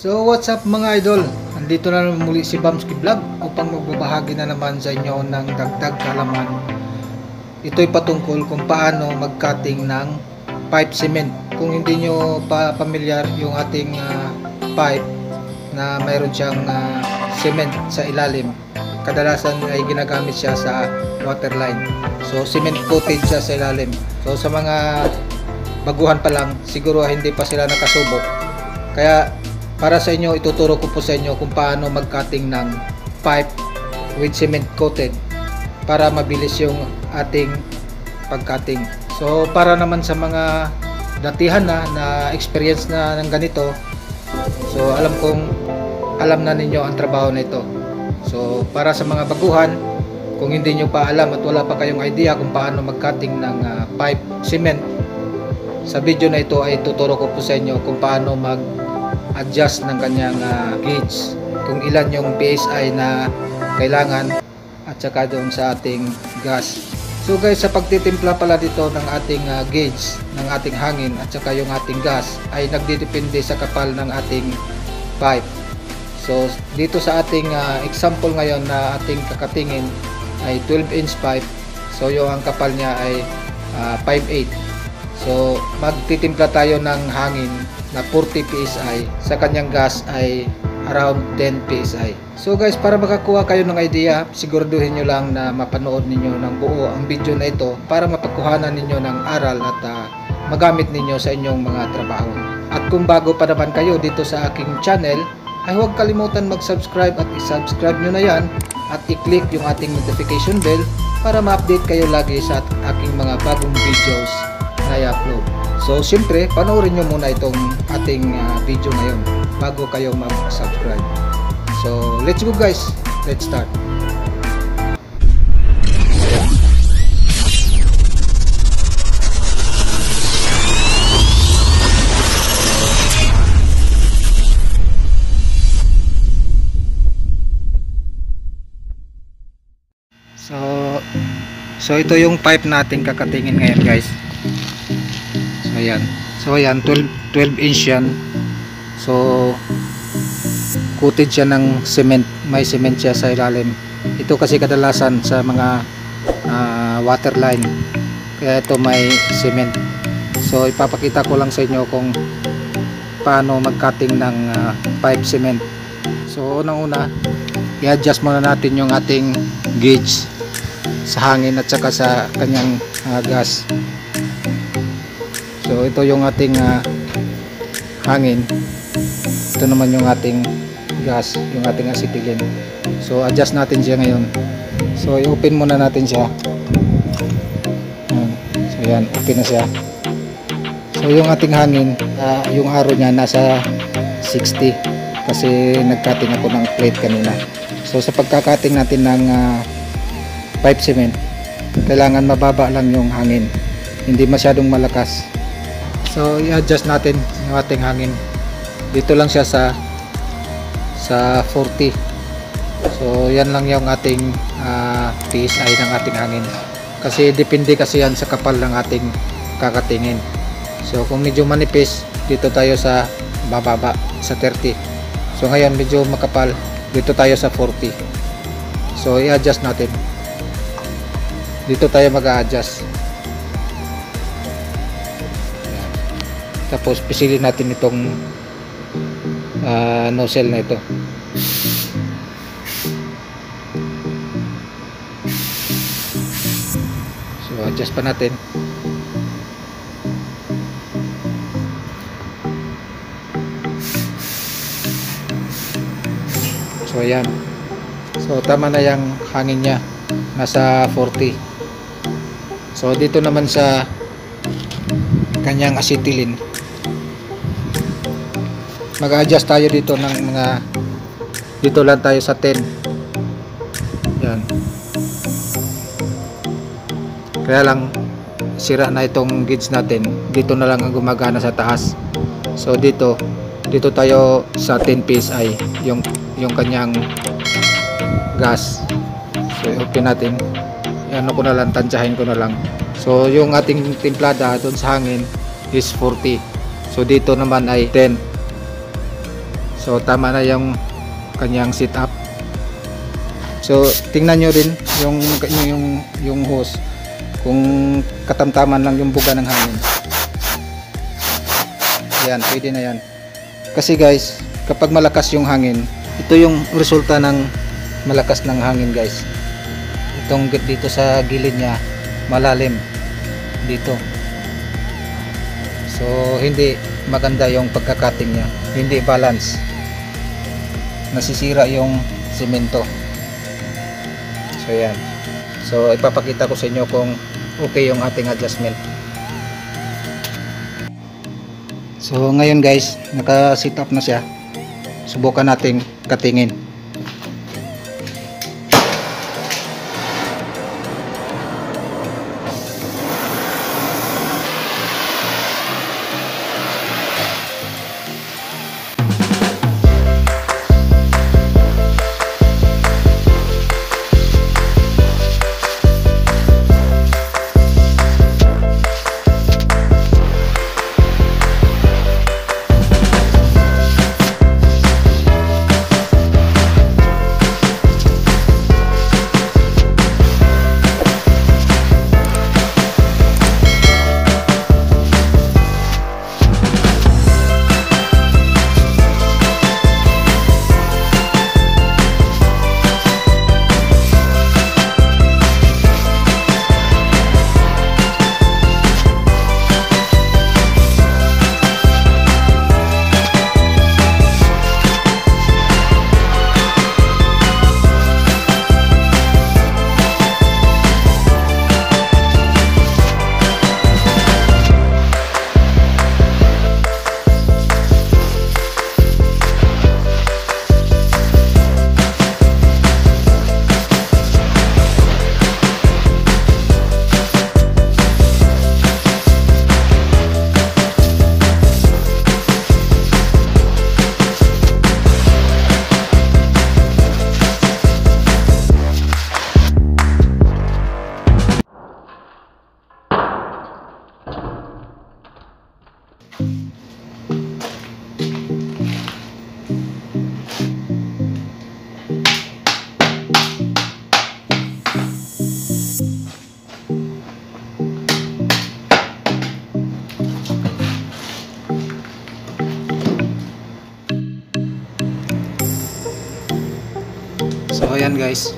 So what's up mga idol, andito na naman muli si Bamski Vlog upang magbabahagi na naman sa inyo ng dagdag kaalaman. Ito'y patungkol kung paano mag-cutting ng pipe cement. Kung hindi nyo pa pamilyar yung ating pipe na mayroon siyang cement sa ilalim, kadalasan ay ginagamit siya sa waterline. So cement coated siya sa ilalim. So sa mga baguhan pa lang, siguro hindi pa sila nakasubok. Kaya para sa inyo, ituturo ko po sa inyo kung paano mag-cutting ng pipe with cement coated para mabilis yung ating pag-cutting. So para naman sa mga datihan na experience na ng ganito, so alam na ninyo ang trabaho na ito. So para sa mga baguhan, kung hindi nyo pa alam at wala pa kayong idea kung paano mag-cutting ng pipe cement, sa video na ito ay tuturo ko po sa inyo kung paano mag-adjust ng kanyang gauge, kung ilan yung PSI na kailangan at saka doon sa ating gas. So guys, sa pagtitimpla pala dito ng ating gauge, ng ating hangin at saka yung ating gas ay nagdidepende sa kapal ng ating pipe. So dito sa ating example ngayon na ating kakatingin ay 12-inch pipe. So yung ang kapal niya ay 5/8. So magtitimpla tayo ng hangin na 40 PSI, sa kanyang gas ay around 10 PSI. So guys, para makakuha kayo ng idea, siguraduhin nyo lang na mapanood ninyo ng buo ang video na ito para mapagkuhanan ninyo ng aral at magamit ninyo sa inyong mga trabaho. At kung bago pa naman kayo dito sa aking channel, ay huwag kalimutan mag-subscribe at i-subscribe nyo na yan at i-click yung ating notification bell para ma-update kayo lagi sa aking mga bagong videos na i-upload. So siyempre, panoorin nyo muna itong ating video ngayon bago kayo mag-subscribe. So let's go guys, let's start. So ito yung pipe natin kakatingin ngayon guys. So ayan 12 inch yan. So coated siya ng cement, may cement siya sa ilalim. Ito kasi kadalasan sa mga waterline, kaya ito may cement. So ipapakita ko lang sa inyo kung paano mag-cutting ng pipe cement. So unang-una, i-adjust muna natin yung ating gauge sa hangin at saka sa kanyang gas. So ito yung ating hangin, ito naman yung ating gas, yung ating acetylene. So adjust natin siya ngayon. So i-open muna natin siya. So yan, open na siya. So yung ating hangin, yung arrow niya nasa 60 kasi nag-cutting ako ng plate kanina. So sa pagka-cutting natin ng pipe cement, kailangan mababa lang yung hangin, hindi masyadong malakas. So i-adjust natin yung ating hangin. Dito lang siya sa 40. So yan lang yung ating PSI ng ating hangin, kasi depende kasi yan sa kapal ng ating kakatingin. So kung medyo manipis, dito tayo sa bababa sa 30. So ngayon medyo makapal, dito tayo sa 40. So i-adjust natin, dito tayo mag-a-adjust. Tapos pisilin natin itong nozzle na ito. So adjust pa natin. So ayan. So tama na yung hangin niya, nasa 40. So dito naman sa kanyang acetylene, mag-adjust tayo dito ng mga, dito lang tayo sa 10. Yan. Kaya lang sira na itong gauge natin, dito na lang ang gumagana sa taas. So dito tayo sa 10 PSI yung kanyang gas. So i-open natin. Ano ko na lang, tansyahin ko na lang. So yung ating timplada doon sa hangin is 40. So dito naman ay 10. So tama na yung kanyang setup. So tingnan nyo rin yung hose kung katamtaman lang yung buga ng hangin. Yan, pwede na yan. Kasi guys, kapag malakas yung hangin, ito yung resulta ng malakas ng hangin guys. Itong dito sa gilid niya malalim dito. So hindi maganda yung pagkakating niya, hindi balance, nasisira yung semento. So yan, so ipapakita ko sa inyo kung okay yung ating adjustment. So ngayon guys, naka set up na siya. Subukan nating katingin. So ayan guys,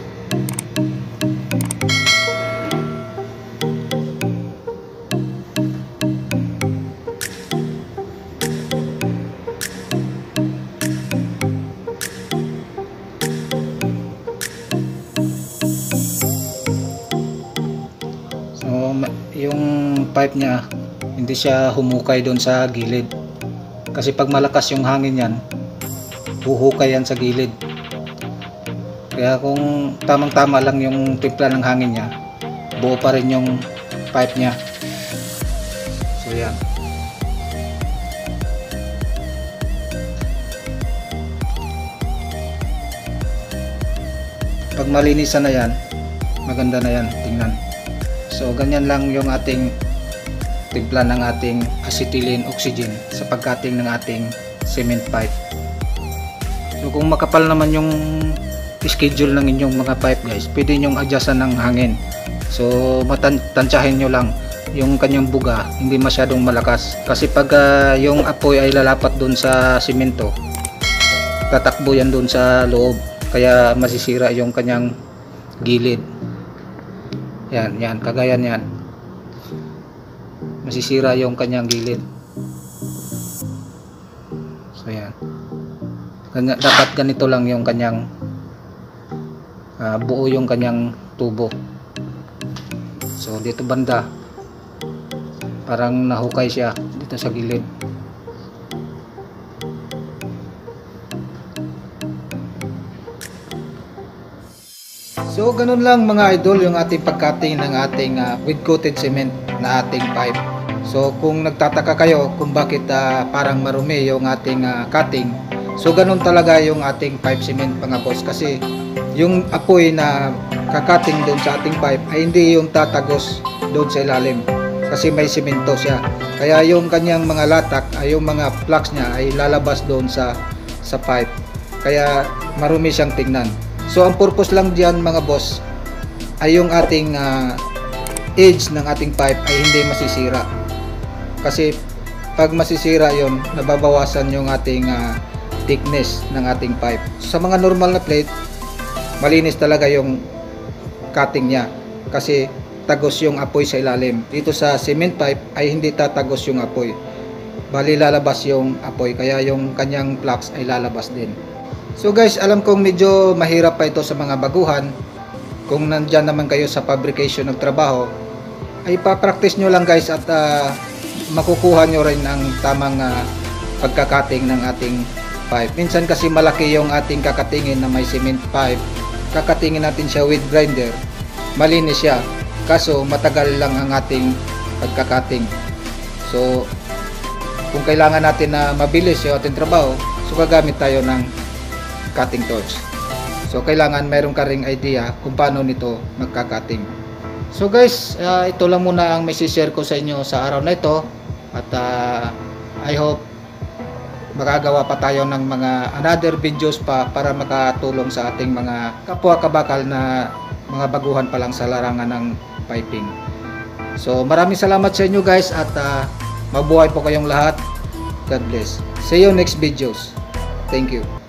yung pipe niya hindi siya humukay doon sa gilid, kasi pag malakas yung hangin yan, huhukay yan sa gilid. Kaya kung tamang tama lang yung timpla ng hangin niya, buo pa rin yung pipe niya. So yan. Pag malinisan na yan, maganda na yan tingnan. So ganyan lang yung ating timpla ng ating acetylene oxygen sa pagkating ng ating cement pipe. So kung makapal naman yung schedule ng inyong mga pipe guys, pwede nyong adjustan ng hangin. So matantsahin nyo lang yung kanyang buga, hindi masyadong malakas, kasi pag yung apoy ay lalapat dun sa simento, tatakbo yan dun sa loob, kaya masisira yung kanyang gilid. Yan, kagaya yan, masisira yung kanyang gilid. So yan, dapat ganito lang yung kanyang buo yung kanyang tubo. So dito banda parang nahukay siya dito sa gilid. So ganun lang mga idol yung ating pagcutting ng ating with coated cement na ating pipe. So kung nagtataka kayo kung bakit parang marumi yung ating cutting, so ganun talaga yung ating pipe cement mga boss, kasi yung apoy na kakating doon sa ating pipe ay hindi yung tatagos doon sa ilalim, kasi may simento siya. Kaya yung kanyang mga latak ay yung mga flux niya ay lalabas doon sa sa pipe. Kaya marumi siyang tingnan. So ang purpose lang diyan mga boss ay yung ating edge ng ating pipe ay hindi masisira. Kasi pag masisira yon, nababawasan yung ating thickness ng ating pipe. Sa mga normal na plate, malinis talaga yung cutting niya kasi tagos yung apoy sa ilalim. Dito sa cement pipe ay hindi tatagos yung apoy. Bali lalabas yung apoy, kaya yung kanyang flux ay lalabas din. So guys, alam kong medyo mahirap pa ito sa mga baguhan. Kung nandyan naman kayo sa fabrication ng trabaho, ay pa-practice nyo lang guys at makukuha nyo rin ang tamang pagkakating ng ating pipe. Minsan kasi malaki yung ating kakatingin na may cement pipe. Kakatingin natin siya with grinder, malinis siya. Kaso matagal lang ang ating pagkakating. So kung kailangan natin na mabilis yung ating trabaho, so gagamit tayo ng cutting torch. So kailangan mayroon ka ring idea kung paano nito magkakating. So guys, ito lang muna ang may share ko sa inyo sa araw na ito. At I hope makagawa pa tayo ng mga another videos pa para makatulong sa ating mga kapwa kabakal na mga baguhan pa lang sa larangan ng piping. So maraming salamat sa inyo guys at mabuhay po kayong lahat. God bless. See you next videos. Thank you.